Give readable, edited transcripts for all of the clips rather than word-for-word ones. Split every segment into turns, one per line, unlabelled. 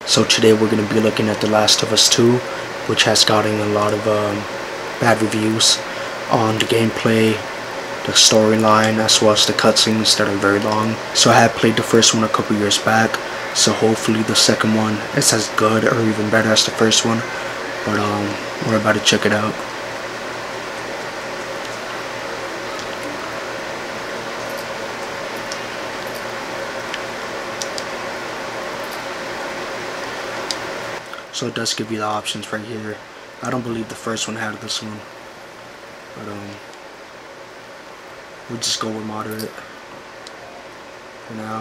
So today we're going to be looking at The Last of Us 2, which has gotten a lot of bad reviews on the gameplay, the storyline, as well as the cutscenes that are very long. So I had played the first one a couple years back, so hopefully the second one is as good or even better as the first one. But we're about to check it out. So it does give you the options right here. I don't believe the first one had this one, but we'll just go with moderate for now.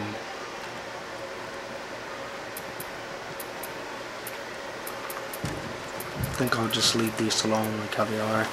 I think I'll just leave these alone like how they are.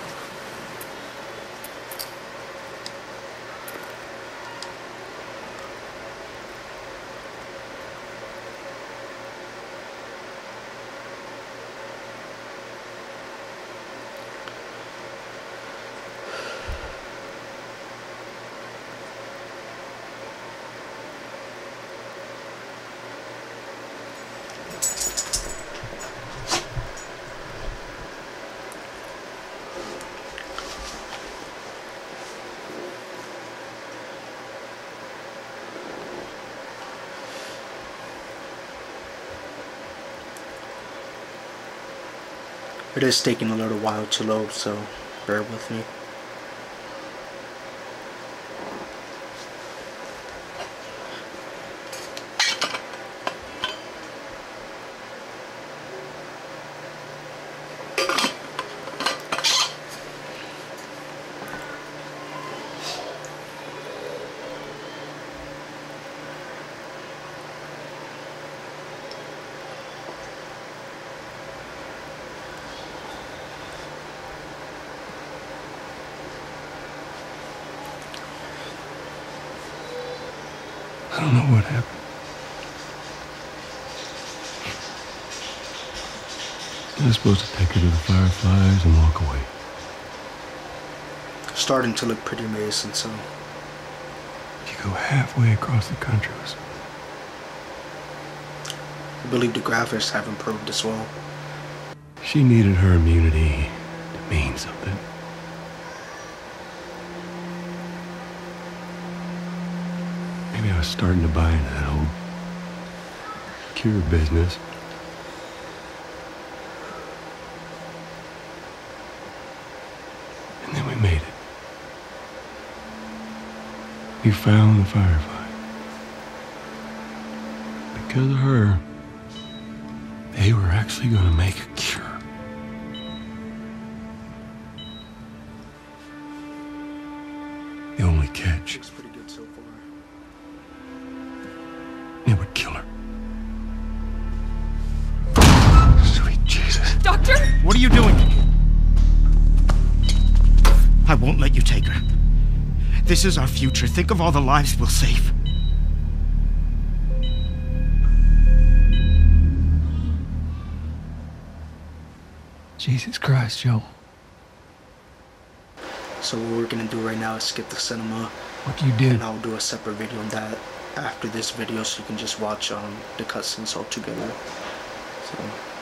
It is taking a little while to load, so bear with me.
I don't know what happened. I was supposed to take her to the Fireflies and walk away.
Starting to look pretty amazing, so.
You go halfway across the country.
I believe the graphics have improved as well.
She needed her immunity to mean something. Maybe I was starting to buy into that whole cure business. And then we made it. We found the Firefly. Because of her, they were actually going to make a cure. The only catch.
Looks pretty good so far.
It would kill her. Sweet Jesus.
Doctor?
What are you doing? I won't let you take her. This is our future. Think of all the lives we'll save.
Jesus Christ, Joe.
So what we're gonna do right now is skip the cinema.
What you did?
And I'll do a separate video on that after this video, so you can just watch the cutscenes all together. So.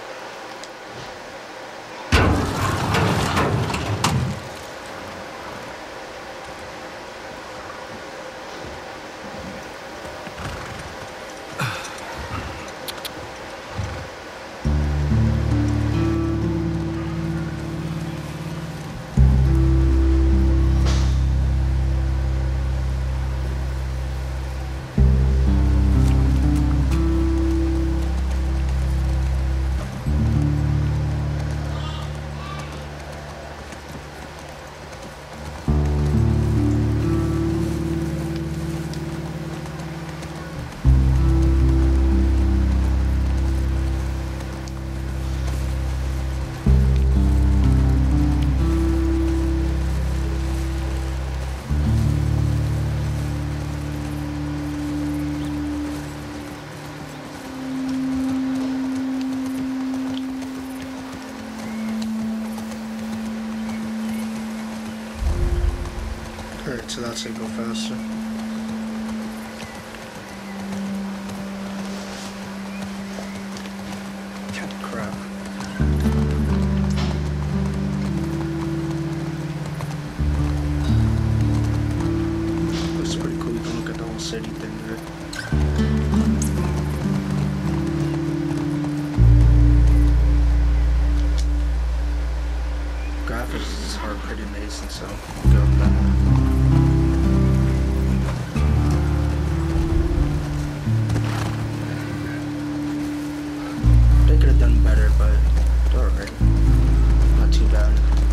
Alright, so that's gonna go faster. thing there. Graphics are pretty amazing, so I'll go with that. They could have done better, but they're alright. Not too bad.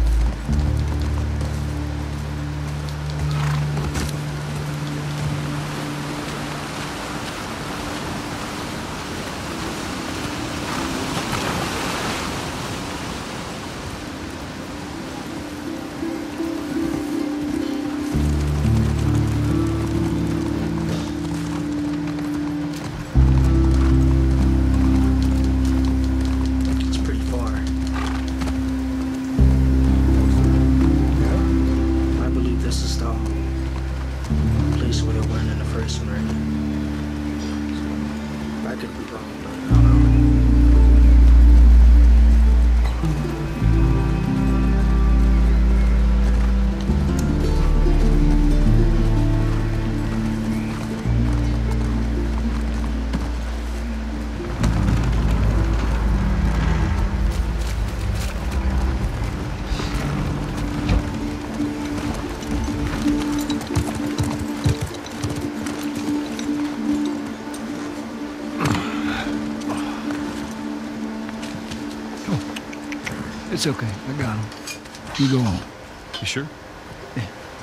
It's okay. I got him. You go on.
You sure?
Yeah.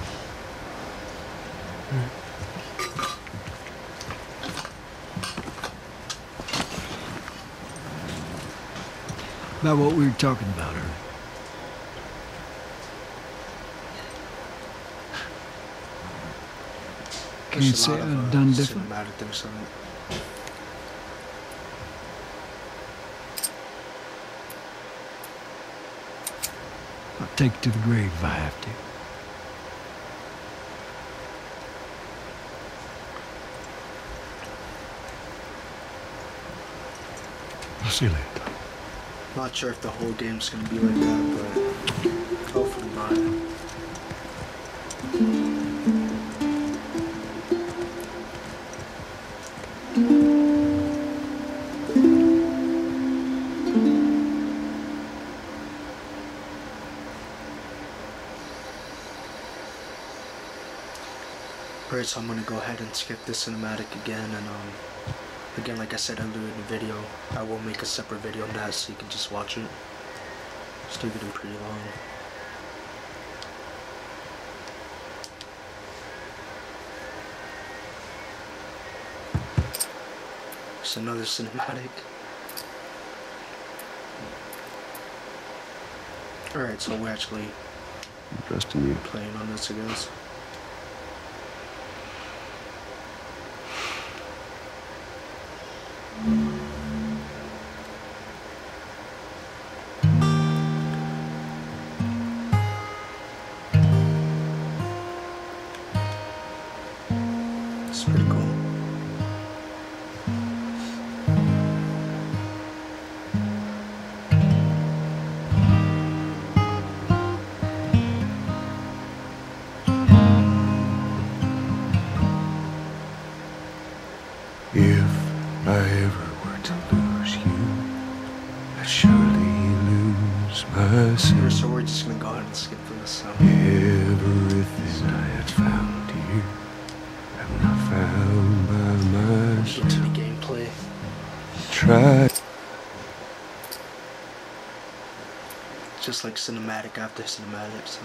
About what we were talking about earlier. Can't say I've done different. I'll take it to the grave if I have to. I'll see you later.
Not sure if the whole game's gonna be like that, but hopefully not. Alright, so I'm gonna go ahead and skip this cinematic again, and again, like I said earlier in the video, I will make a separate video on that so you can just watch it. Still getting pretty long. Just another cinematic. Alright, so we're actually
Trusting you.
playing on this, I guess. It's pretty cool.
If I ever were to lose you, I'd surely lose myself.
So we're just gonna go ahead and skip this. So.
Everything I had found here, I'm not found by
Get to
myself.
the gameplay.
Try.
Just like cinematic after cinematic, so.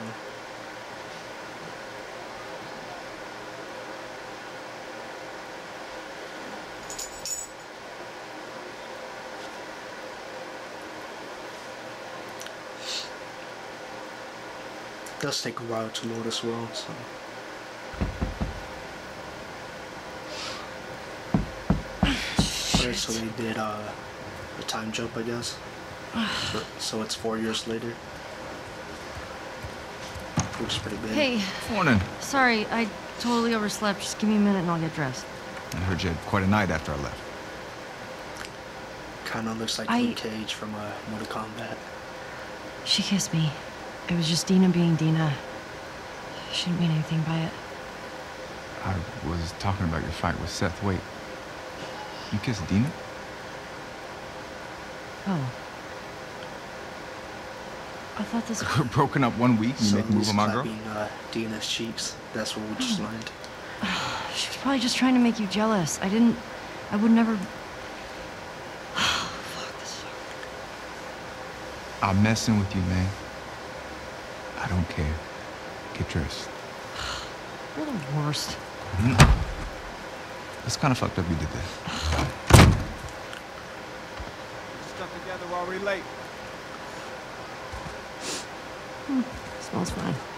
It does take a while to load as well, so. Alright, so they did a time jump, I guess. So it's 4 years later. Which is pretty big.
Hey,
Morning.
sorry, I totally overslept. Just give me a minute and I'll get dressed.
I heard you had quite a night after I left.
Kinda looks like Luke Cage from Mortal Kombat.
She kissed me. It was just Dina being Dina. She didn't mean anything by it.
I was talking about your fight with Seth. Wait, you kissed Dina?
Oh. I thought this.
We're broken up 1 week. You make a move on my girl?
Clapping Dina's cheeks. That's what we just learned.
She was probably just trying to make you jealous. I would never. Fuck, this sucks.
I'm messing with you, man. I don't care. Get dressed.
You're the worst.
It's kind of fucked up you did that.
Stuck together while we're late.
Smells fine.